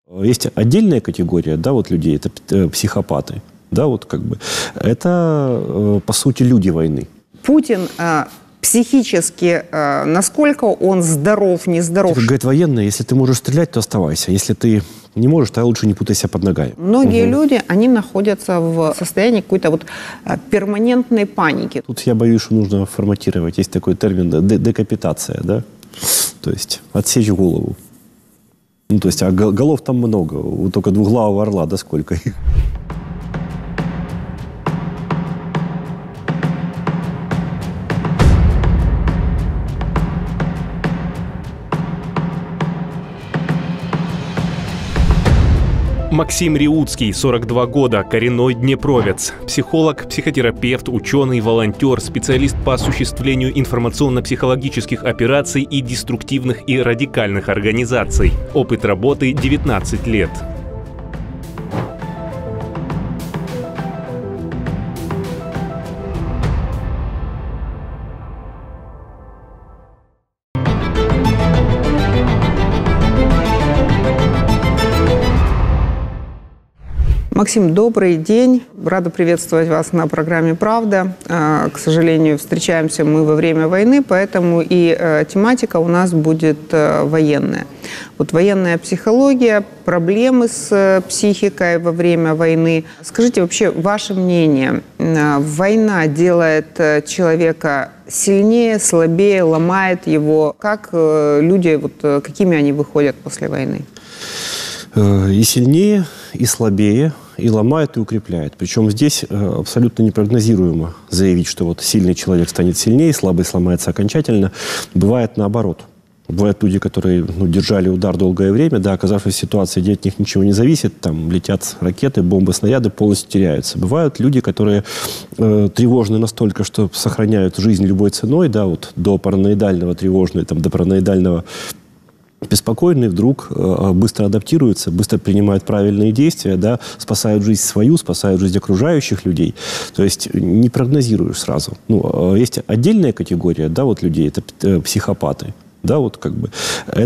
Есть отдельная категория, да, вот людей, это психопаты, да, вот как бы. Это, по сути, люди войны. Путин психически, насколько он здоров, нездоров? Как говорят военные, если ты можешь стрелять, то оставайся. Если ты не можешь, то лучше не путайся под ногами. Многие люди, они находятся в состоянии какой-то вот перманентной паники. Тут я боюсь, что нужно форматировать. Есть такой термин декапитация, да? То есть отсечь голову. Ну, то есть, а голов там много. Вот только двуглавого орла, да сколько их? Максим Риуцкий, 42 года, коренной днепровец. Психолог, психотерапевт, ученый, волонтер, специалист по осуществлению информационно-психологических операций и деструктивных и радикальных организаций. Опыт работы 19 лет. Максим, добрый день. Рада приветствовать вас на программе «Правда». К сожалению, встречаемся мы во время войны, поэтому и тематика у нас будет военная. Вот военная психология, проблемы с психикой во время войны. Скажите вообще ваше мнение. Война делает человека сильнее, слабее, ломает его? Как люди, вот, какими они выходят после войны? И сильнее, и слабее, и ломает, и укрепляет. Причем здесь абсолютно непрогнозируемо заявить, что вот сильный человек станет сильнее, слабый сломается окончательно. Бывает наоборот. Бывают люди, которые держали удар долгое время, да, оказавшись в ситуации, где от них ничего не зависит, там летят ракеты, бомбы, снаряды, полностью теряются. Бывают люди, которые тревожны настолько, что сохраняют жизнь любой ценой, да, вот до параноидального тревожного, там, до параноидального беспокойные, вдруг быстро адаптируются, быстро принимают правильные действия, да, спасают жизнь свою, спасают жизнь окружающих людей. То есть не прогнозируешь сразу. Ну, есть отдельная категория, да, вот людей, это психопаты, да, вот как бы.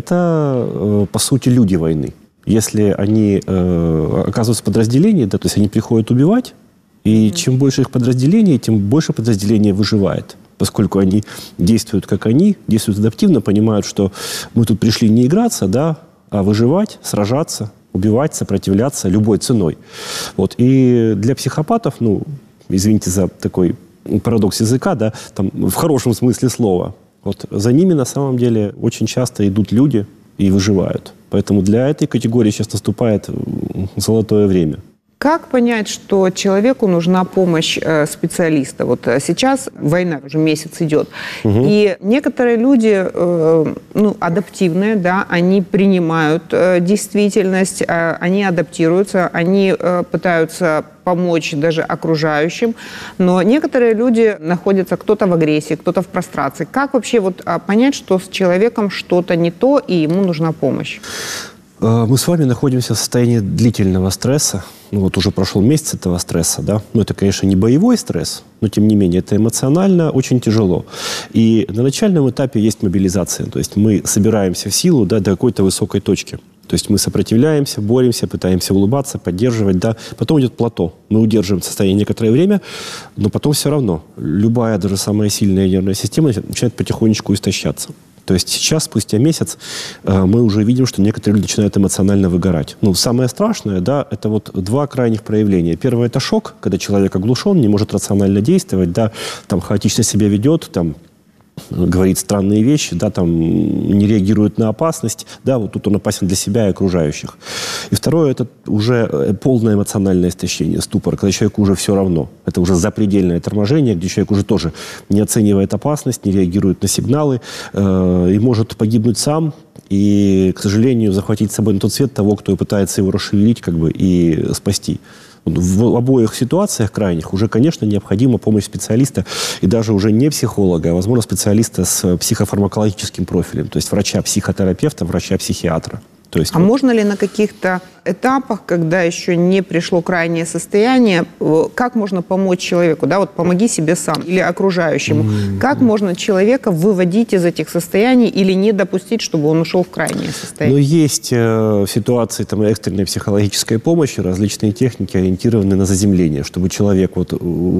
Это, по сути, люди войны. Если они оказываются в подразделении, да, то есть они приходят убивать, и чем больше их подразделений, тем больше подразделение выживает. Поскольку они действуют, как они, действуют адаптивно, понимают, что мы тут пришли не играться, да, а выживать, сражаться, убивать, сопротивляться любой ценой. Вот. И для психопатов, ну, извините за такой парадокс языка, да, там, в хорошем смысле слова, вот, за ними на самом деле очень часто идут люди и выживают. Поэтому для этой категории сейчас наступает золотое время. Как понять, что человеку нужна помощь специалиста? Вот сейчас война уже месяц идет, и некоторые люди, адаптивные, да, они принимают действительность, они адаптируются, они пытаются помочь даже окружающим, но некоторые люди находятся, кто-то в агрессии, кто-то в прострации. Как вообще вот понять, что с человеком что-то не то и ему нужна помощь? Мы с вами находимся в состоянии длительного стресса. Ну, вот уже прошел месяц этого стресса, да. Ну, это, конечно, не боевой стресс, но, тем не менее, это эмоционально очень тяжело. И на начальном этапе есть мобилизация. То есть мы собираемся в силу, да, до какой-то высокой точки. То есть мы сопротивляемся, боремся, пытаемся улыбаться, поддерживать, да. Потом идет плато. Мы удерживаем состояние некоторое время, но потом все равно любая, даже самая сильная нервная система начинает потихонечку истощаться. То есть сейчас, спустя месяц, мы уже видим, что некоторые люди начинают эмоционально выгорать. Ну, самое страшное, да, это вот два крайних проявления. Первое – это шок, когда человек оглушен, не может рационально действовать, да, там хаотично себя ведет, там говорит странные вещи, да, там не реагирует на опасность, да, вот тут он опасен для себя и окружающих. И второе – это уже полное эмоциональное истощение, ступор, когда человеку уже все равно. Это уже запредельное торможение, где человек уже тоже не оценивает опасность, не реагирует на сигналы и может погибнуть сам и, к сожалению, захватить с собой на тот свет того, кто пытается его расшевелить, как бы, и спасти. В обоих ситуациях крайних уже, конечно, необходима помощь специалиста, и даже уже не психолога, а, возможно, специалиста с психофармакологическим профилем, то есть врача-психотерапевта, врача-психиатра. То есть, можно ли на каких-то этапах, когда еще не пришло крайнее состояние, как можно помочь человеку, да, вот помоги себе сам или окружающему. Как можно человека выводить из этих состояний или не допустить, чтобы он ушел в крайнее состояние? Ну, есть в ситуации там, экстренной психологической помощи различные техники, ориентированные на заземление, чтобы человек вот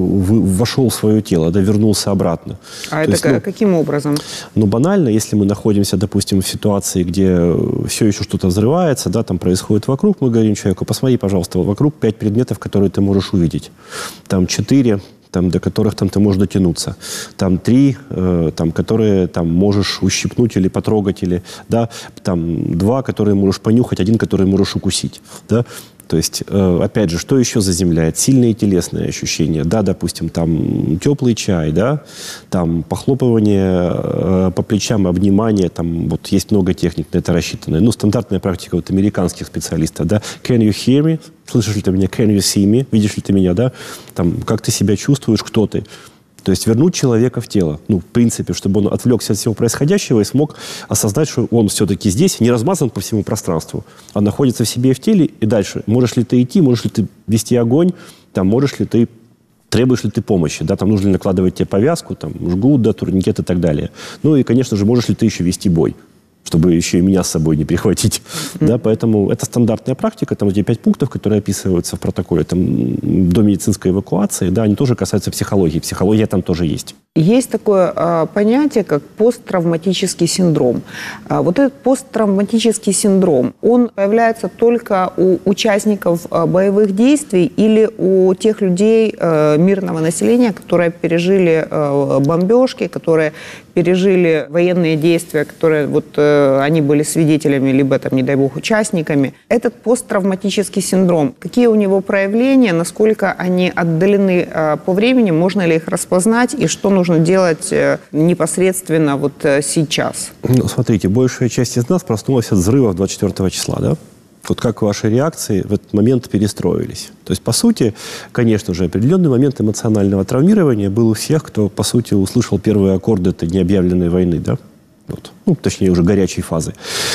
вошел в свое тело, да, вернулся обратно. А это есть, каким образом? Ну, банально, если мы находимся, допустим, в ситуации, где все еще что-то взрывается, да, там происходит вокруг, мы говорим человеку: посмотри, пожалуйста, вокруг 5 предметов, которые ты можешь увидеть. Там 4, там, до которых там, ты можешь дотянуться. Там 3, там, которые там, можешь ущипнуть или потрогать, или, да, там 2, которые можешь понюхать, 1, который можешь укусить. Да? То есть, опять же, что еще заземляет? Сильные телесные ощущения. Да, допустим, там теплый чай, да, там похлопывание по плечам, обнимание, там вот есть много техник на это рассчитанное. Ну, стандартная практика вот американских специалистов, да. Can you hear me? Слышишь ли ты меня? Can you see me? Видишь ли ты меня, да? Там, как ты себя чувствуешь, кто ты? То есть вернуть человека в тело. Ну, в принципе, чтобы он отвлекся от всего происходящего и смог осознать, что он все-таки здесь, не размазан по всему пространству, а находится в себе и в теле. И дальше. Можешь ли ты идти, можешь ли ты вести огонь, там, можешь ли ты, требуешь ли ты помощи, да, там нужно ли накладывать тебе повязку, там, жгут, да, турникет и так далее. Ну и, конечно же, можешь ли ты еще вести бой, чтобы еще и меня с собой не прихватить. Да, поэтому это стандартная практика, там эти 5 пунктов, которые описываются в протоколе, там, до медицинской эвакуации, да, они тоже касаются психологии. Психология там тоже есть. Есть такое понятие, как посттравматический синдром. Вот этот посттравматический синдром, он появляется только у участников боевых действий или у тех людей мирного населения, которые пережили бомбежки, которые пережили военные действия, которые вот они были свидетелями, либо там, не дай бог, участниками. Этот посттравматический синдром, какие у него проявления, насколько они отдалены по времени, можно ли их распознать и что нужно делать непосредственно вот сейчас? Ну, смотрите, большая часть из нас проснулась от взрывов 24 числа, да? Вот как ваши реакции в этот момент перестроились? То есть, по сути, конечно же, определенный момент эмоционального травмирования был у всех, кто, по сути, услышал первые аккорды этой необъявленной войны, да? Вот. Ну, точнее, уже горячей фазы.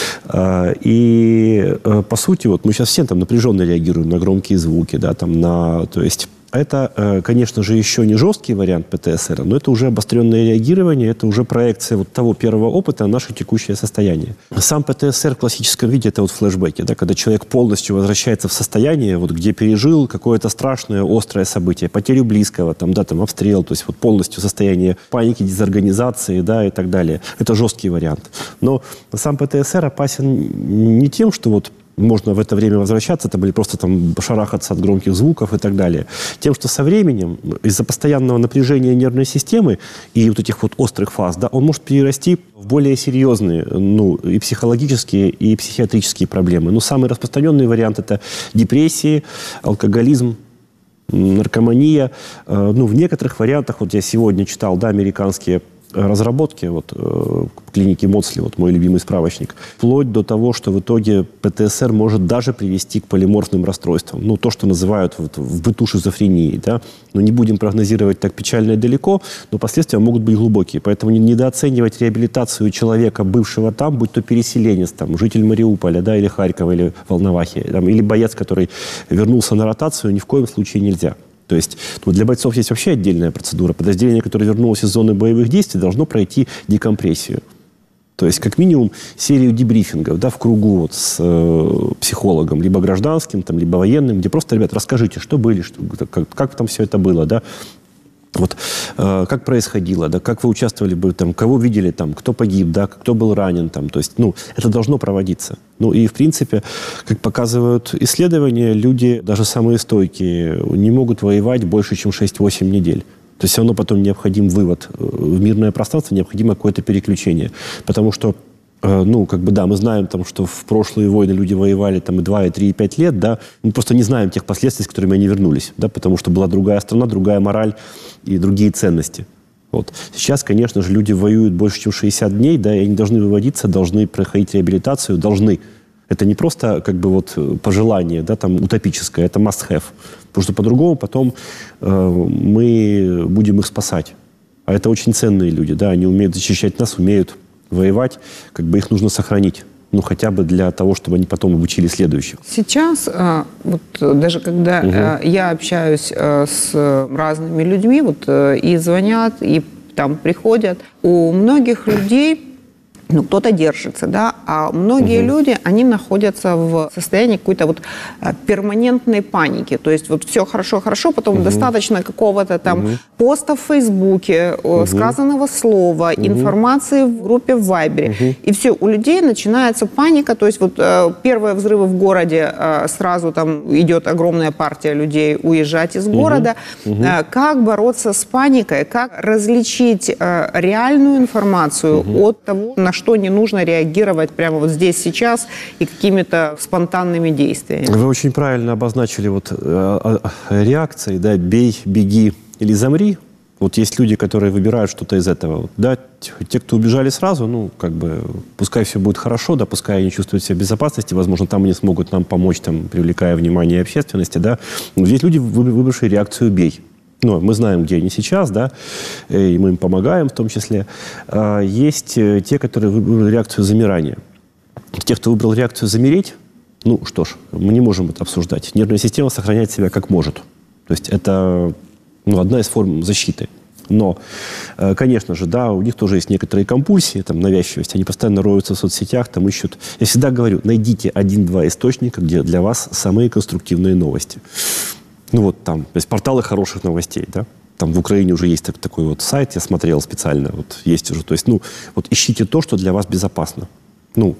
И, по сути, вот мы сейчас все там напряженно реагируем на громкие звуки, да, там на, то есть, это, конечно же, еще не жесткий вариант ПТСР, но это уже обостренное реагирование, это уже проекция вот того первого опыта на наше текущее состояние. Сам ПТСР в классическом виде – это вот флешбеки, да, когда человек полностью возвращается в состояние, вот, где пережил какое-то страшное, острое событие, потерю близкого, там, да, там, обстрел, то есть вот полностью состояние паники, дезорганизации, да, и так далее. Это жесткий вариант. Но сам ПТСР опасен не тем, что вот можно в это время возвращаться, там, или просто там шарахаться от громких звуков и так далее. Тем, что со временем, из-за постоянного напряжения нервной системы и вот этих вот острых фаз, да, он может перерасти в более серьезные, ну, и психологические, и психиатрические проблемы. Но самый распространенный вариант – это депрессии, алкоголизм, наркомания. Ну, в некоторых вариантах, вот я сегодня читал, да, американские разработки, вот, клиники Моцли, вот мой любимый справочник, вплоть до того, что в итоге ПТСР может даже привести к полиморфным расстройствам. Ну, то, что называют вот в быту шизофренией, да. Но не будем прогнозировать так печально и далеко, но последствия могут быть глубокие. Поэтому недооценивать реабилитацию человека, бывшего там, будь то переселенец, там, житель Мариуполя, да, или Харькова, или Волновахи, там, или боец, который вернулся на ротацию, ни в коем случае нельзя. То есть ну, для бойцов есть вообще отдельная процедура. Подразделение, которое вернулось из зоны боевых действий, должно пройти декомпрессию. То есть как минимум серию дебрифингов, да, в кругу вот с психологом, либо гражданским, там, либо военным, где просто, ребят, расскажите, что были, как там все это было, да. Вот как происходило, да, как вы участвовали бы, там, кого видели, там, кто погиб, да, кто был ранен, там, то есть, ну, это должно проводиться. Ну, и, в принципе, как показывают исследования, люди, даже самые стойкие, не могут воевать больше, чем 6-8 недель. То есть все равно потом необходим вывод в мирное пространство, необходимо какое-то переключение. Потому что ну, как бы, да, мы знаем, там, что в прошлые войны люди воевали там, и 2, и 3, и 5 лет, да, мы просто не знаем тех последствий, с которыми они вернулись, да, потому что была другая страна, другая мораль и другие ценности. Вот. Сейчас, конечно же, люди воюют больше, чем 60 дней, да, и они должны выводиться, должны проходить реабилитацию, должны. Это не просто, как бы, вот, пожелание, да, там, утопическое, это must-have. Потому что по-другому потом мы будем их спасать. А это очень ценные люди, да, они умеют защищать нас, умеют воевать, как бы их нужно сохранить. Ну, хотя бы для того, чтобы они потом обучили следующих. Сейчас, вот даже когда я общаюсь с разными людьми, вот и звонят, и там приходят, у многих людей, ну, кто-то держится, да, а многие люди, они находятся в состоянии какой-то вот перманентной паники. То есть вот все хорошо, потом достаточно какого-то там поста в Фейсбуке, сказанного слова, информации в группе в Вайбере. И все, у людей начинается паника. То есть вот первые взрывы в городе, сразу там идет огромная партия людей уезжать из города. Как бороться с паникой? Как различить реальную информацию от того, на что не нужно реагировать прямо вот здесь, сейчас и какими-то спонтанными действиями? Вы очень правильно обозначили вот реакции, да, бей, беги или замри. Вот есть люди, которые выбирают что-то из этого. Да, те, кто убежали сразу, ну, как бы, пускай все будет хорошо, да, пускай они чувствуют себя в безопасности, возможно, там они смогут нам помочь, там, привлекая внимание общественности, да. Но есть люди, выбравшие реакцию «бей». Ну, мы знаем, где они сейчас, да, и мы им помогаем в том числе. Есть те, которые выбрали реакцию замирания. Те, кто выбрал реакцию замереть, ну, что ж, мы не можем это обсуждать. Нервная система сохраняет себя как может. То есть это, ну, одна из форм защиты. Но, конечно же, да, у них тоже есть некоторые компульсии, там, навязчивость. Они постоянно роются в соцсетях, там ищут. Я всегда говорю, найдите 1-2 источника, где для вас самые конструктивные новости. Ну вот там, то есть порталы хороших новостей, да. Там в Украине уже есть такой вот сайт, я смотрел специально, вот есть уже. То есть, ну, вот ищите то, что для вас безопасно. Ну,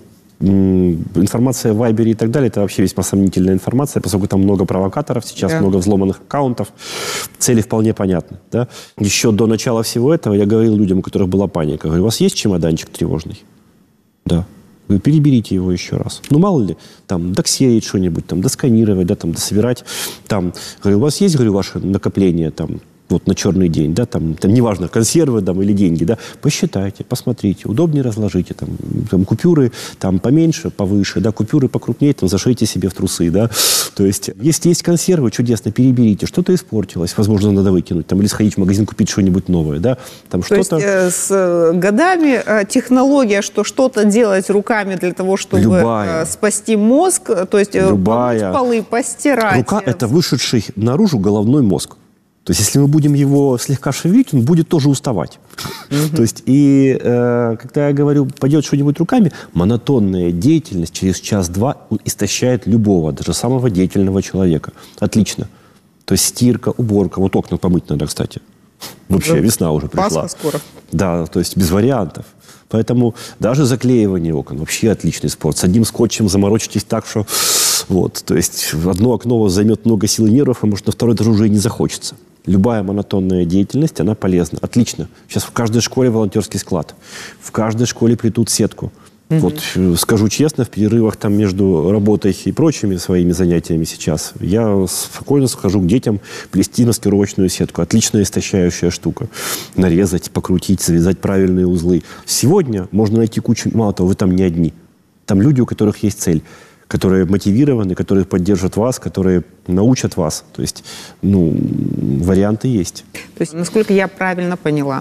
информация в Вайбере и так далее, это вообще весьма сомнительная информация, поскольку там много провокаторов, сейчас много взломанных аккаунтов, цели вполне понятны, да. Еще до начала всего этого я говорил людям, у которых была паника, говорю, у вас есть чемоданчик тревожный? Да. Вы переберите его еще раз. Ну, мало ли, там, доксерить что-нибудь, там, досканировать, да, там, дособирать. Там, говорю, у вас есть, говорю, ваше накопление, там, вот, на черный день, да, там неважно, консервы, там, или деньги, да, посчитайте, посмотрите, удобнее разложите, там купюры, там, поменьше, повыше, да, купюры покрупнее, там, зашейте себе в трусы, да. То есть, если есть консервы, чудесно, переберите, что-то испортилось, возможно, надо выкинуть, там, или сходить в магазин, купить что-нибудь новое, да, там, что-то... То есть, с годами технология, что что-то делать руками для того, чтобы спасти мозг, то есть, помыть полы, постирать. Рука – это вышедший наружу головной мозг. То есть, если мы будем его слегка шевелить, он будет тоже уставать. То есть, и когда я говорю, пойдет что-нибудь руками, монотонная деятельность через час-два истощает любого, даже самого деятельного человека. Отлично. То есть, стирка, уборка. Вот окна помыть надо, кстати. Вообще, весна уже пришла. Пасха скоро. Да, то есть, без вариантов. Поэтому даже заклеивание окон вообще отличный спорт. С одним скотчем заморочитесь так, что... Вот, то есть, одно окно у вас займет много сил и нервов, а может, на второй даже уже и не захочется. Любая монотонная деятельность, она полезна. Отлично. Сейчас в каждой школе волонтерский склад. В каждой школе плетут сетку. Вот скажу честно, в перерывах там между работой и прочими своими занятиями сейчас я спокойно схожу к детям плести маскировочную сетку. Отличная истощающая штука. Нарезать, покрутить, завязать правильные узлы. Сегодня можно найти кучу... Мало того, вы там не одни. Там люди, у которых есть цель, которые мотивированы, которые поддержат вас, которые научат вас. То есть, ну, варианты есть. То есть, насколько я правильно поняла,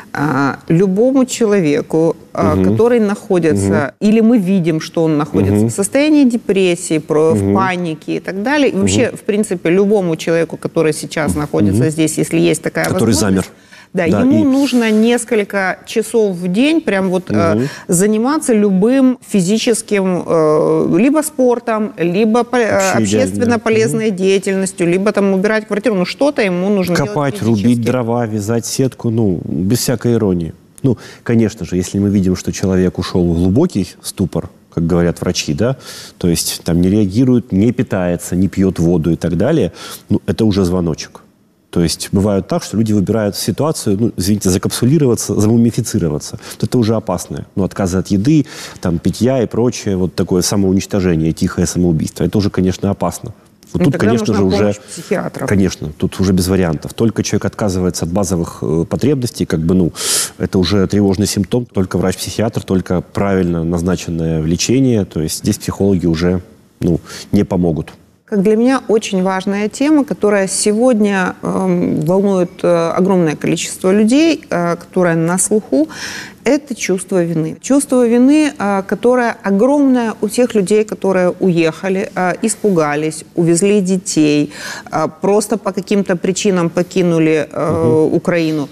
любому человеку, который находится, или мы видим, что он находится в состоянии депрессии, в панике и так далее, и вообще, в принципе, любому человеку, который сейчас находится здесь, если есть такая возможность... Который замер. Да, ему нужно несколько часов в день прям вот заниматься любым физическим, либо спортом, либо общественно полезной деятельностью, либо там убирать квартиру. Ну, что-то ему нужно копать, рубить дрова, вязать сетку, ну, без всякой иронии. Ну, конечно же, если мы видим, что человек ушел в глубокий ступор, как говорят врачи, да, то есть там не реагирует, не питается, не пьет воду и так далее, ну, это уже звоночек. То есть бывает так, что люди выбирают ситуацию, ну, извините, закапсулироваться, замумифицироваться. Это уже опасное. Ну, отказы от еды, там, питья и прочее, вот такое самоуничтожение, тихое самоубийство. Это уже, конечно, опасно. Вот ну, тут, конечно же, уже... психиатров. Конечно, тут уже без вариантов. Только человек отказывается от базовых потребностей, как бы, ну, это уже тревожный симптом. Только врач-психиатр, только правильно назначенное лечение. То есть здесь психологи уже, ну, не помогут. Как для меня очень важная тема, которая сегодня волнует огромное количество людей, которая на слуху, Это чувство вины. Чувство вины, которое огромное у тех людей, которые уехали, испугались, увезли детей, просто по каким-то причинам покинули Украину.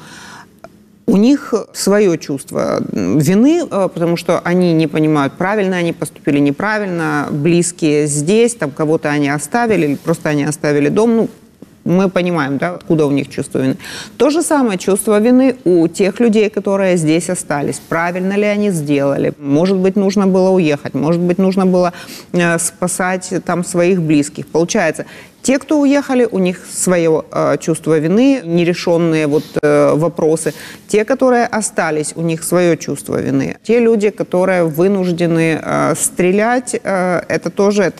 У них свое чувство вины, потому что они не понимают, правильно они поступили, неправильно, близкие здесь, там кого-то они оставили, или просто они оставили дом. Ну, мы понимаем, да, откуда у них чувство вины. То же самое чувство вины у тех людей, которые здесь остались. Правильно ли они сделали? Может быть, нужно было уехать, может быть, нужно было спасать там своих близких. Получается, те, кто уехали, у них свое чувство вины, нерешенные вопросы. Те, которые остались, у них свое чувство вины. Те люди, которые вынуждены стрелять, это тоже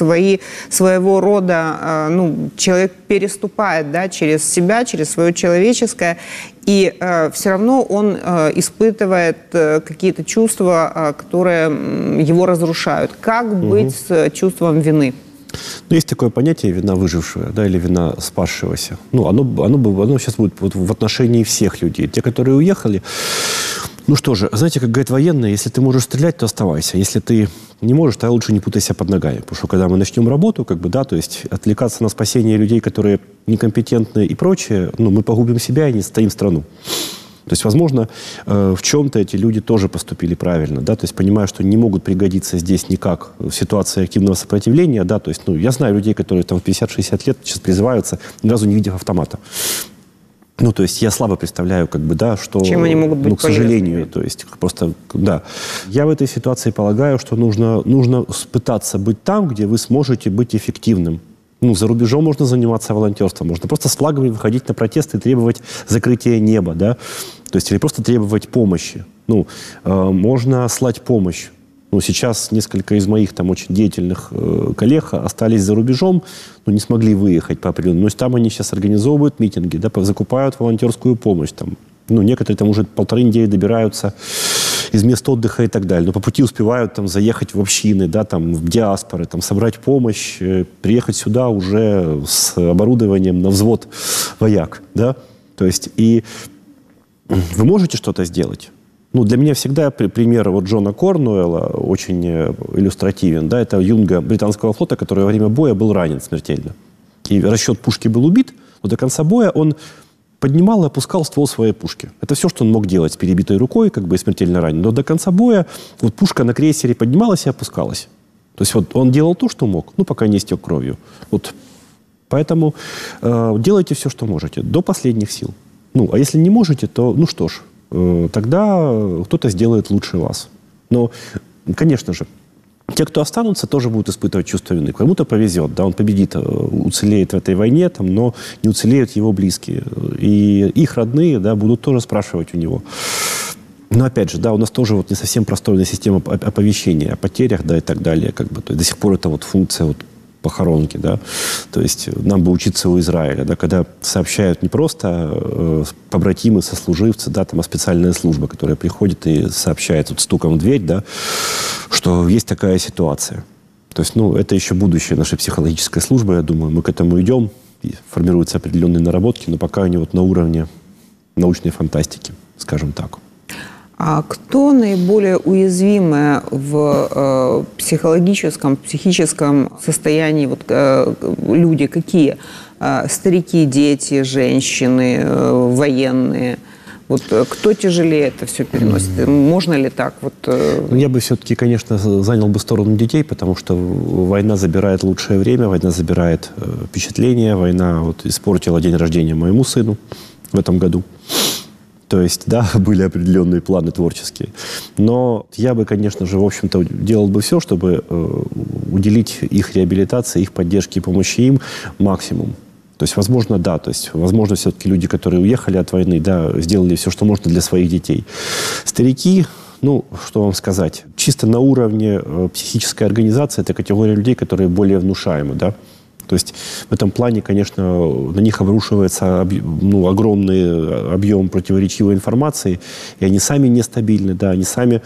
своего рода, человек переступает, да, через себя, через свое человеческое, и все равно он испытывает какие-то чувства, которые его разрушают. Как быть с чувством вины? Ну, есть такое понятие вина выжившего, да, или вина спасшегося. Ну, оно сейчас будет вот в отношении всех людей. Те, которые уехали, ну что же, знаете, как говорят военные, если ты можешь стрелять, то оставайся. Если ты не можешь, то лучше не путайся под ногами. Потому что когда мы начнем работу, то есть отвлекаться на спасение людей, которые некомпетентны и прочее, мы погубим себя и не состоим страну. То есть, возможно, в чем-то эти люди тоже поступили правильно, да, то есть понимая, что не могут пригодиться здесь никак в ситуации активного сопротивления, да, то есть, я знаю людей, которые там в 50-60 лет сейчас призываются, ни разу не видев автомата. Ну, то есть я слабо представляю, что... Чем они могут быть к сожалению, то есть просто, да. Я в этой ситуации полагаю, что нужно пытаться быть там, где вы сможете быть эффективным. За рубежом можно заниматься волонтерством, можно просто с флагами выходить на протесты и требовать закрытия неба, да, то есть или просто требовать помощи. Можно слать помощь. Сейчас несколько из моих там очень деятельных коллег остались за рубежом, но не смогли выехать по определенному. Но там они сейчас организовывают митинги, да, закупают волонтерскую помощь. Там. Некоторые там уже 1,5 недели добираются из мест отдыха и так далее. Но по пути успевают там заехать в общины, да, там, в диаспоры, там, собрать помощь, приехать сюда уже с оборудованием на взвод вояк. Да? То есть, и вы можете что-то сделать? Для меня всегда пример Джона Корнуэлла очень иллюстративен. Да? Это юнга британского флота, который во время боя был ранен смертельно. И расчет пушки был убит, но до конца боя он поднимал и опускал ствол своей пушки. Это все, что он мог делать с перебитой рукой, и смертельно ранен. Но до конца боя пушка на крейсере поднималась и опускалась. То есть он делал то, что мог, пока не истек кровью. Поэтому делайте все, что можете, до последних сил. А если не можете, то, что ж, тогда кто-то сделает лучше вас. Но, конечно же, те, кто останутся, тоже будут испытывать чувство вины. Кому-то повезет, да, он победит, уцелеет в этой войне, но не уцелеют его близкие. И их родные, да, будут тоже спрашивать у него. Но опять же, да, у нас тоже не совсем простойная система оповещения о потерях, да, и так далее. То есть до сих пор это функция похоронки, да. То есть нам бы учиться у Израиля, да, когда сообщают не просто побратимы, сослуживцы, да, там, а специальная служба, которая приходит и сообщает стуком в дверь, да, что есть такая ситуация. То есть, это еще будущее нашей психологической службы, я думаю, мы к этому идем, и формируются определенные наработки, но пока они на уровне научной фантастики, скажем так. А кто наиболее уязвимы в психическом состоянии? Люди какие? Старики, дети, женщины, военные? Кто тяжелее это все переносит? Можно ли так? Я бы все-таки, конечно, занял сторону детей, потому что война забирает лучшее время, война забирает впечатления, война испортила день рождения моему сыну в этом году. То есть, да, были определенные планы творческие. Но я бы, конечно же, в общем-то, делал бы все, чтобы уделить их реабилитации, их поддержке и помощи им максимум. То есть, возможно, да, возможно, все-таки люди, которые уехали от войны, да, сделали все, что можно для своих детей. Старики, что вам сказать, чисто на уровне психической организации, это категория людей, которые более внушаемы, да. То есть в этом плане, конечно, на них обрушивается огромный объем противоречивой информации, и они сами нестабильны, да, они сами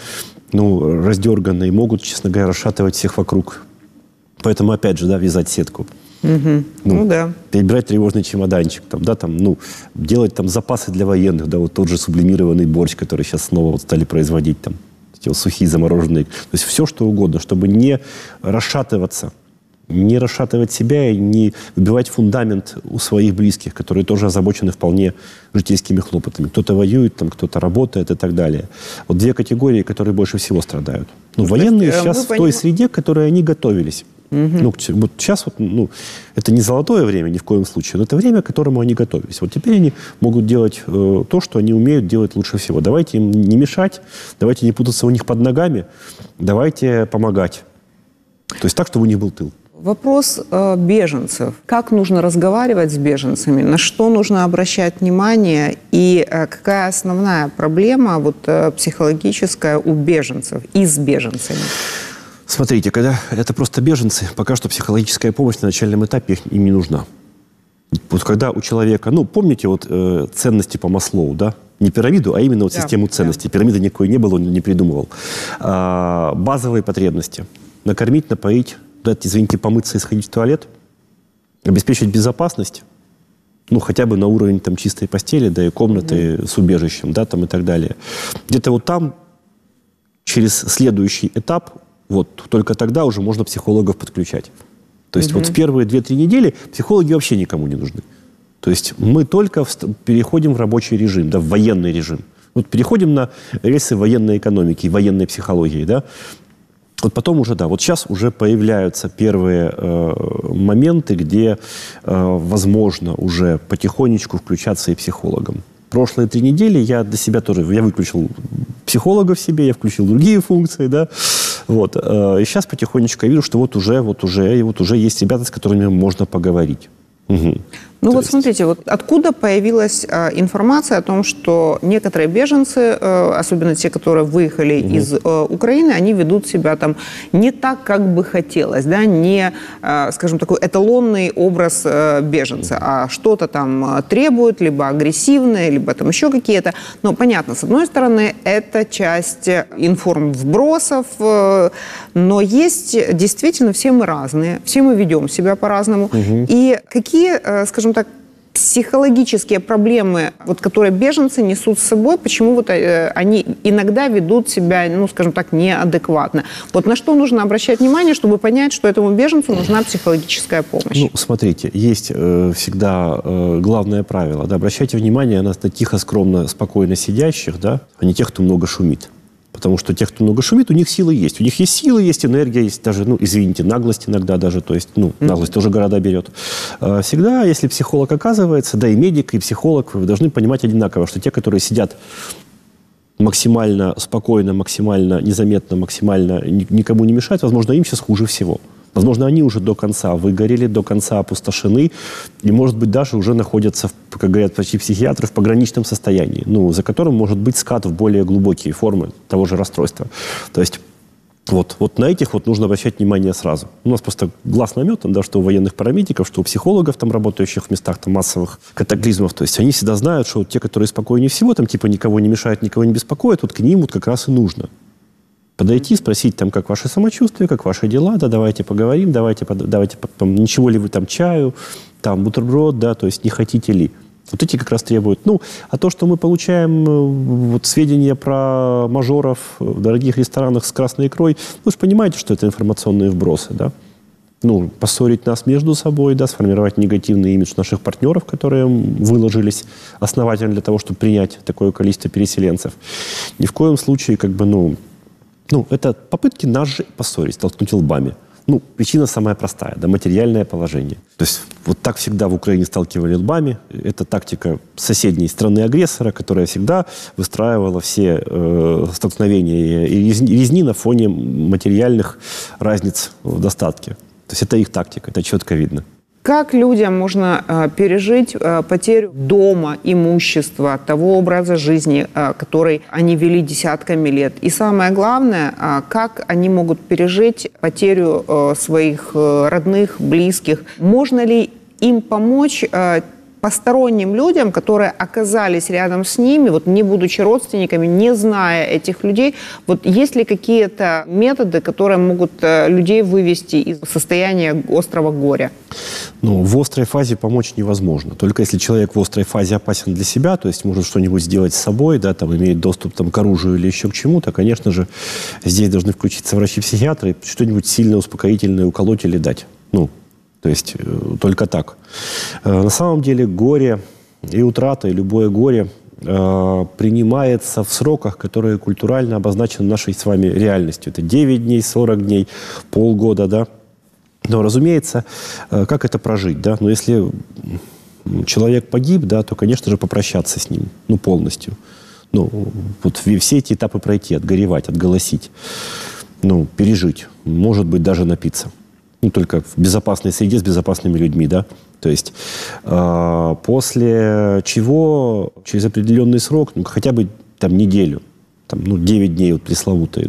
раздерганы и могут, честно говоря, расшатывать всех вокруг. Поэтому, опять же, да, вязать сетку. Ну да. Перебирать тревожный чемоданчик, там, да, там, ну, делать там запасы для военных, да, вот тот же сублимированный борщ, который сейчас снова вот стали производить, там, эти вот сухие замороженные. То есть все, что угодно, чтобы не расшатываться, не расшатывать себя и не выбивать фундамент у своих близких, которые тоже озабочены вполне житейскими хлопотами. Кто-то воюет, там, кто-то работает и так далее. Вот две категории, которые больше всего страдают. Ну, военные сейчас в той среде, к которой они готовились. Ну, вот сейчас вот, ну, это не золотое время ни в коем случае, но это время, к которому они готовились. Вот теперь они могут делать то, что они умеют делать лучше всего. Давайте им не мешать, давайте не путаться у них под ногами, давайте помогать. То есть так, чтобы у них был тыл. Вопрос беженцев. Как нужно разговаривать с беженцами? На что нужно обращать внимание? И какая основная проблема вот, психологическая у беженцев и с беженцами? Смотрите, когда это просто беженцы, пока что психологическая помощь на начальном этапе им не нужна. Вот когда у человека, ну, помните вот ценности по Маслоу, да? Не пирамиду, а именно вот систему ценностей. Пирамиды никакой не было, он не придумывал. Базовые потребности. Накормить, напоить, дать, извините, помыться и сходить в туалет. Обеспечить безопасность. Ну, хотя бы на уровень там чистой постели, да, и комнаты с убежищем, да, там и так далее. Где-то вот там, через следующий этап, вот только тогда уже можно психологов подключать. То есть вот в первые 2-3 недели психологи вообще никому не нужны. То есть мы только переходим в рабочий режим, да, в военный режим. Вот переходим на рельсы военной экономики, военной психологии, да. Вот потом уже, да, вот сейчас уже появляются первые моменты, где возможно уже потихонечку включаться и психологам. Прошлые 3 недели я для себя тоже, я выключил психолога в себе, я включил другие функции, да, вот. И сейчас потихонечку я вижу, что вот уже есть ребята, с которыми можно поговорить. Угу. Ну вот смотрите, вот откуда появилась информация о том, что некоторые беженцы, особенно те, которые выехали из Украины, они ведут себя там не так, как бы хотелось, да, не, скажем, такой эталонный образ беженца, а что-то там требуют, либо агрессивное, либо там еще какие-то. Но понятно, с одной стороны, это часть информвбросов, но есть действительно, все мы разные, все мы ведем себя по-разному. И какие, скажем так, психологические проблемы, вот, которые беженцы несут с собой, почему вот они иногда ведут себя, ну, скажем так, неадекватно. Вот на что нужно обращать внимание, чтобы понять, что этому беженцу нужна психологическая помощь? Ну, смотрите, есть всегда главное правило, да, обращайте внимание на тихо, скромно, спокойно сидящих, да, а не тех, кто много шумит. Потому что те, кто много шумит, у них силы есть. У них есть силы, есть энергия, есть даже, ну, извините, наглость иногда даже. То есть, ну, наглость тоже города берет. Всегда, если психолог оказывается, да и медик, и психолог, вы должны понимать одинаково, что те, которые сидят максимально спокойно, максимально незаметно, максимально никому не мешают, возможно, им сейчас хуже всего. Возможно, они уже до конца выгорели, до конца опустошены, и, может быть, даже уже находятся, как говорят почти психиатры, в пограничном состоянии, ну, за которым может быть скат в более глубокие формы того же расстройства. То есть вот на этих вот нужно обращать внимание сразу. У нас просто глаз наметан, да, что у военных парамедиков, что у психологов, там, работающих в местах там, массовых катаклизмов. То есть они всегда знают, что вот те, которые спокойнее всего, там, типа, никого не мешают, никого не беспокоят, вот к ним вот как раз и нужно. Подойти, спросить, там, как ваше самочувствие, как ваши дела, да, давайте поговорим, давайте там, ничего ли вы там чаю, там, бутерброд, да, то есть не хотите ли. Вот эти как раз требуют. Ну, а то, что мы получаем вот, сведения про мажоров в дорогих ресторанах с красной икрой, вы же понимаете, что это информационные вбросы, да. Ну, поссорить нас между собой, да, сформировать негативный имидж наших партнеров, которые выложились основательно для того, чтобы принять такое количество переселенцев. Ни в коем случае, как бы, ну, это попытки нас же поссорить, столкнуть лбами. Ну, причина самая простая, да, материальное положение. То есть вот так всегда в Украине сталкивали лбами. Это тактика соседней страны-агрессора, которая всегда выстраивала все столкновения и резни на фоне материальных разниц в достатке. То есть это их тактика, это четко видно. Как людям можно пережить потерю дома, имущества, того образа жизни, который они вели десятками лет? И самое главное, как они могут пережить потерю своих родных, близких? Можно ли им помочь посторонним людям, которые оказались рядом с ними, вот не будучи родственниками, не зная этих людей, вот есть ли какие-то методы, которые могут людей вывести из состояния острого горя? Ну, в острой фазе помочь невозможно. Только если человек в острой фазе опасен для себя, то есть может что-нибудь сделать с собой, да, там, имеет доступ там, к оружию или еще к чему-то, конечно же, здесь должны включиться врачи-психиатры и что-нибудь сильно успокоительное уколоть или дать. Ну, то есть только так. На самом деле горе и утрата, и любое горе принимается в сроках, которые культурально обозначены нашей с вами реальностью. Это 9 дней, 40 дней, полгода, да. Но, разумеется, как это прожить, да? Но если человек погиб, да, то, конечно же, попрощаться с ним, ну, полностью. Ну, вот все эти этапы пройти, отгоревать, отголосить, ну, пережить, может быть, даже напиться. Ну, только в безопасной среде с безопасными людьми, да. То есть после чего через определенный срок, ну, хотя бы там неделю, там, ну, 9 дней вот пресловутые,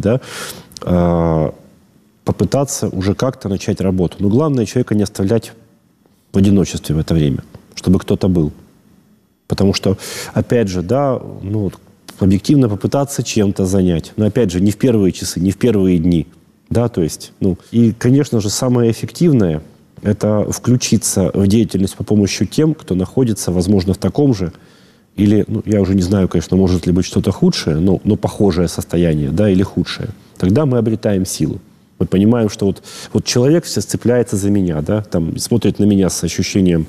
да, попытаться уже как-то начать работу. Но главное человека не оставлять в одиночестве в это время, чтобы кто-то был. Потому что, опять же, да, ну, объективно попытаться чем-то занять. Но, опять же, не в первые часы, не в первые дни. Да, то есть, ну, и, конечно же, самое эффективное – это включиться в деятельность по помощи тем, кто находится, возможно, в таком же, или, ну, я уже не знаю, конечно, может ли быть что-то худшее, но похожее состояние, да, или худшее. Тогда мы обретаем силу. Мы понимаем, что вот человек все цепляется за меня, да, там, смотрит на меня с ощущением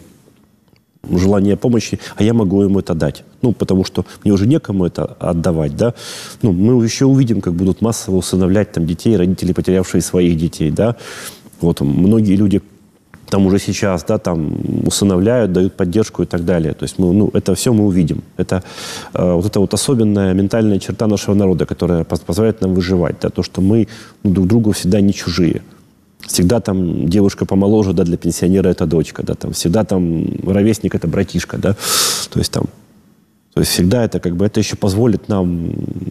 желания помощи, а я могу ему это дать. Ну, потому что мне уже некому это отдавать, да. Ну, мы еще увидим, как будут массово усыновлять там детей, родители, потерявшие своих детей, да. Вот многие люди там уже сейчас, да, там усыновляют, дают поддержку и так далее. То есть мы, ну, это все мы увидим. Это вот эта вот особенная ментальная черта нашего народа, которая позволяет нам выживать, да, то, что мы друг другу всегда не чужие. Всегда там девушка помоложе, да, для пенсионера это дочка, да, там всегда там ровесник это братишка, да, то есть всегда это как бы, это еще позволит нам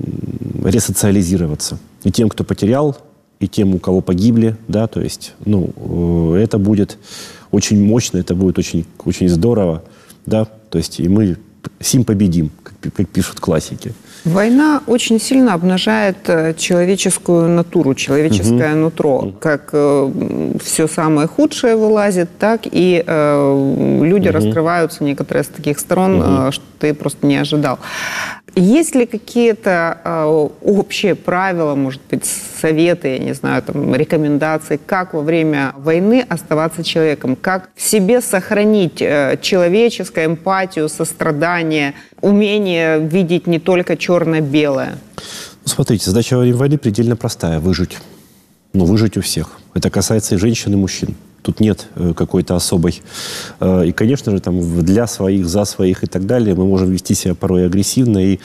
ресоциализироваться. И тем, кто потерял, и тем, у кого погибли, да, то есть, ну, это будет очень мощно, это будет очень, очень здорово, да, то есть, и мы сим победим, как пишут классики. Война очень сильно обнажает человеческую натуру, человеческое нутро. Как все самое худшее вылазит, так и люди раскрываются, некоторые с таких сторон, что ты просто не ожидал. Есть ли какие-то общие правила, может быть, советы, я не знаю, там, рекомендации, как во время войны оставаться человеком? Как в себе сохранить человеческое, эмпатию, сострадание, умение видеть не только черно-белое? Смотрите, задача во время войны предельно простая – выжить. Ну, выжить у всех. Это касается и женщин, и мужчин. Тут нет какой-то особой. И, конечно же, там для своих, за своих и так далее мы можем вести себя порой агрессивно.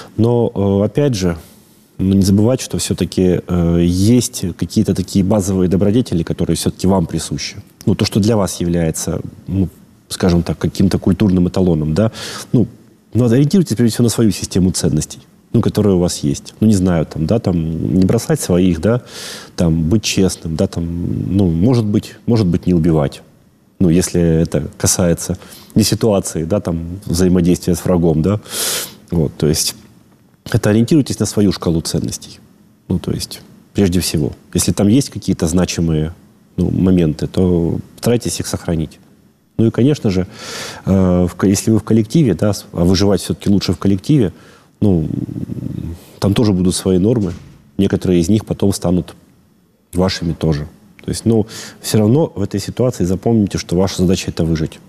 Но, опять же, не забывать, что все-таки есть какие-то такие базовые добродетели, которые все-таки вам присущи. Ну, то, что для вас является, ну, скажем так, каким-то культурным эталоном, да, ну, ориентируйтесь, прежде всего, на свою систему ценностей, ну, которые у вас есть. Ну, не знаю, там, да, там, не бросать своих, да, там, быть честным, да, там, ну, может быть, не убивать. Ну, если это касается не ситуации, да, там, взаимодействия с врагом, да, вот, то есть, это ориентируйтесь на свою шкалу ценностей. Ну, то есть, прежде всего, если там есть какие-то значимые, ну, моменты, то старайтесь их сохранить. Ну, и, конечно же, если вы в коллективе, да, а выживать все-таки лучше в коллективе, ну, там тоже будут свои нормы. Некоторые из них потом станут вашими тоже. То есть, ну, все равно в этой ситуации запомните, что ваша задача – это выжить.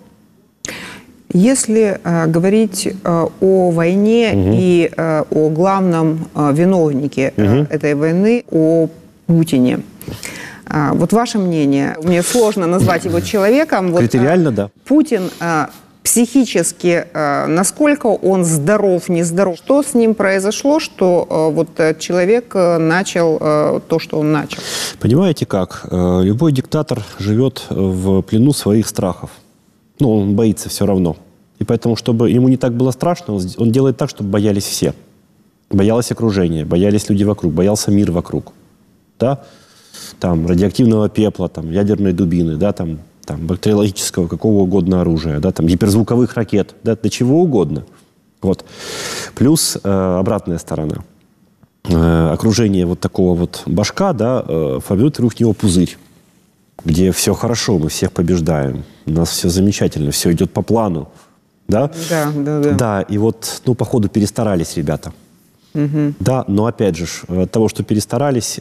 Если говорить о войне и о главном виновнике этой войны, о Путине, вот ваше мнение, мне сложно назвать его человеком. Критериально, да. Путин психически, насколько он здоров, нездоров? Что с ним произошло, что вот человек начал то, что он начал? Понимаете как? Любой диктатор живет в плену своих страхов. Ну, он боится все равно. И поэтому, чтобы ему не так было страшно, он делает так, чтобы боялись все. Боялось окружение, боялись люди вокруг, боялся мир вокруг. Да? Там, радиоактивного пепла, там, ядерной дубины, да, там там, бактериологического, какого угодно оружия, да, там, гиперзвуковых ракет, да, до чего угодно. Вот. Плюс обратная сторона. Окружение вот такого вот башка, да, формирует вокруг него пузырь, где все хорошо, мы всех побеждаем, у нас все замечательно, все идет по плану. Да? Да. Да, и вот, ну, походу, перестарались ребята. Угу. Да, но опять же, от того, что перестарались,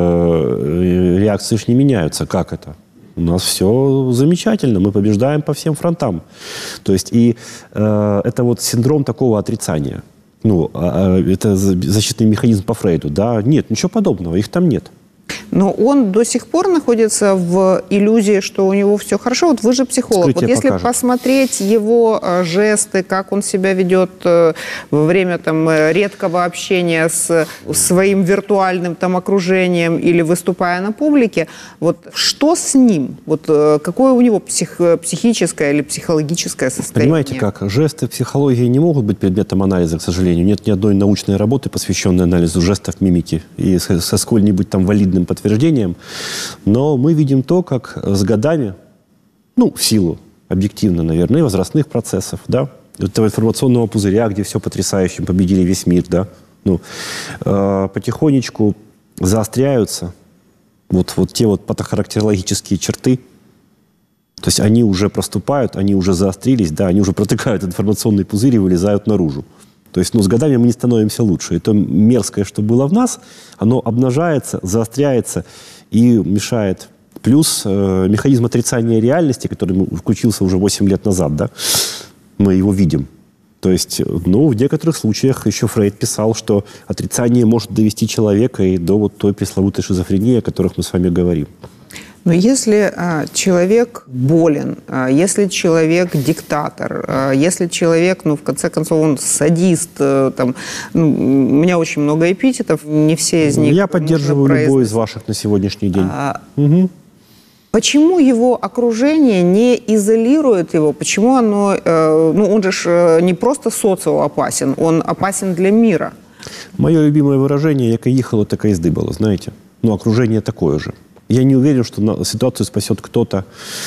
реакции же не меняются. Как это? У нас все замечательно, мы побеждаем по всем фронтам. То есть, и это вот синдром такого отрицания. Ну, это защитный механизм по Фрейду, да? Нет, ничего подобного, их там нет. Но он до сих пор находится в иллюзии, что у него все хорошо. Вот вы же психолог. Вскрытие вот если покажет. Посмотреть его жесты, как он себя ведет во время там, редкого общения с своим виртуальным там, окружением или выступая на публике, вот что с ним? Вот какое у него психическое или психологическое состояние? Понимаете как? Жесты психологии не могут быть предметом анализа, к сожалению. Нет ни одной научной работы, посвященной анализу жестов мимики и со сколь-нибудь там валидным подтверждением. Но мы видим то, как с годами, ну, в силу объективно, наверное, и возрастных процессов, да, этого информационного пузыря, где все потрясающе, победили весь мир, да, ну, потихонечку заостряются вот те вот патохарактерологические черты. То есть они уже проступают, они уже заострились, да, они уже протыкают информационный пузырь и вылезают наружу. То есть, ну, с годами мы не становимся лучше. И то мерзкое, что было в нас, оно обнажается, заостряется и мешает. Плюс механизм отрицания реальности, который включился уже 8 лет назад, да, мы его видим. То есть, ну, в некоторых случаях еще Фрейд писал, что отрицание может довести человека и до вот той пресловутой шизофрении, о которых мы с вами говорим. Но если человек болен, если человек диктатор, если человек, ну, в конце концов, он садист, там, ну, у меня очень много эпитетов, не все из них... Я поддерживаю любой из ваших на сегодняшний день. Угу. Почему его окружение не изолирует его? Почему оно... ну, он же не просто социоопасен, он опасен для мира. Мое любимое выражение «яка їхало, така і здибала», знаете? Ну, окружение такое же. Я не уверен, что ситуацию спасет кто-то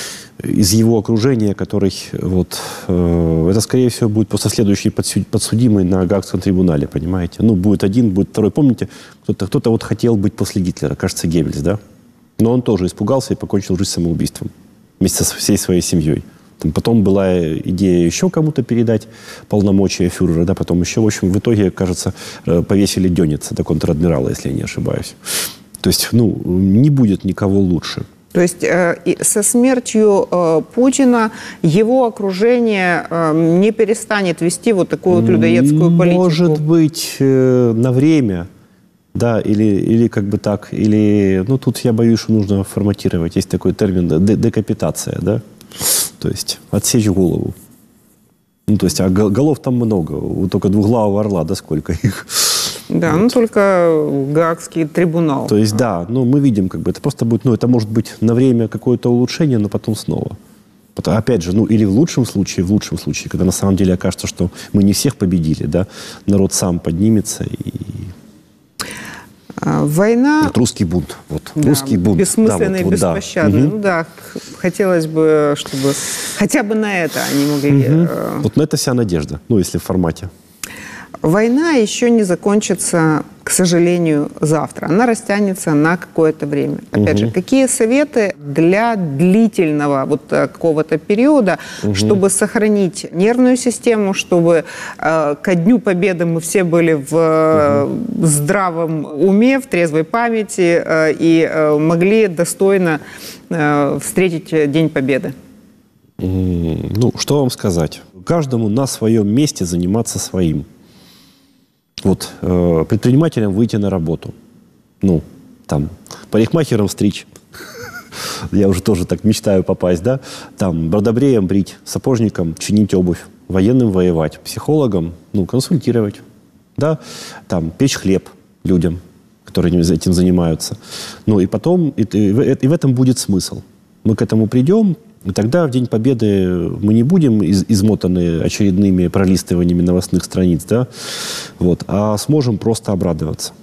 из его окружения, который вот... это, скорее всего, будет просто следующий подсудимый на Гаагском трибунале, понимаете? Ну, будет один, будет второй. Помните, кто-то вот хотел быть после Гитлера, кажется, Геббельс, да? Но он тоже испугался и покончил жизнь самоубийством вместе со всей своей семьей. Потом была идея еще кому-то передать полномочия фюрера, да? Потом еще, в общем, в итоге, кажется, повесили Дёница, до контр-адмирала, если я не ошибаюсь. То есть, ну, не будет никого лучше. То есть со смертью Путина его окружение не перестанет вести вот такую вот людоедскую политику? Может быть, на время, да, или как бы так, или, ну, тут я боюсь, что нужно форматировать. Есть такой термин декапитация, да, то есть отсечь голову. Ну, то есть, а голов там много, вот только двуглавого орла, да, сколько их. Да, вот. Ну только Гаагский трибунал. То есть, да, ну мы видим, как бы это просто будет, ну это может быть на время какое-то улучшение, но потом снова. Потом, опять же, ну или в лучшем случае, когда на самом деле окажется, что мы не всех победили, да, народ сам поднимется и... Война... Вот русский бунт. Вот, да, русский бунт. Бессмысленный, да, вот, беспощадный. Да. Ну да, хотелось бы, чтобы хотя бы на это они могли... Вот на это вся надежда, ну если в формате. Война еще не закончится, к сожалению, завтра. Она растянется на какое-то время. Опять же, какие советы для длительного вот какого-то периода, чтобы сохранить нервную систему, чтобы ко Дню Победы мы все были в здравом уме, в трезвой памяти и могли достойно встретить День Победы? Ну, что вам сказать? Каждому на своем месте заниматься своим. Вот предпринимателям выйти на работу, ну, там, парикмахерам стричь, я уже тоже так мечтаю попасть, да, там, бродобреям брить, сапожникам чинить обувь, военным воевать, психологам, ну, консультировать, да, там, печь хлеб людям, которые этим занимаются, ну, и потом, и в этом будет смысл. Мы к этому придем, и тогда в День Победы мы не будем измотаны очередными пролистываниями новостных страниц, да, вот, а сможем просто обрадоваться.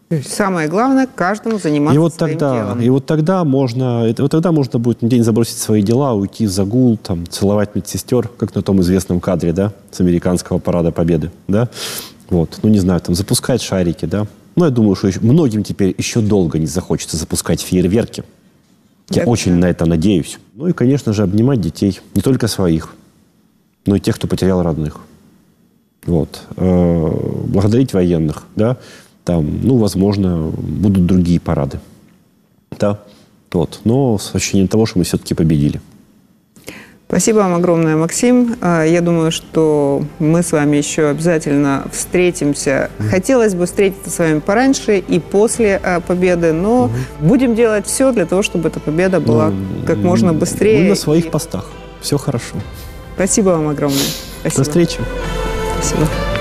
То есть самое главное, каждому заниматься своим делом. И вот тогда можно будет на день забросить свои дела, уйти в загул, там, целовать медсестер, как на том известном кадре, да, с американского парада Победы, да. Вот, ну, не знаю, там, запускать шарики, да. Ну, я думаю, что многим теперь еще долго не захочется запускать фейерверки. Я очень на это надеюсь. Ну и, конечно же, обнимать детей. Не только своих, но и тех, кто потерял родных. Вот. Благодарить военных, да. Там, ну, возможно, будут другие парады. Да. Вот. Но с ощущением того, что мы все-таки победили. Спасибо вам огромное, Максим. Я думаю, что мы с вами еще обязательно встретимся. Хотелось бы встретиться с вами пораньше и после победы, но будем делать все для того, чтобы эта победа была как можно быстрее. Мы на своих постах. Все хорошо. Спасибо вам огромное. Спасибо. До встречи. Спасибо.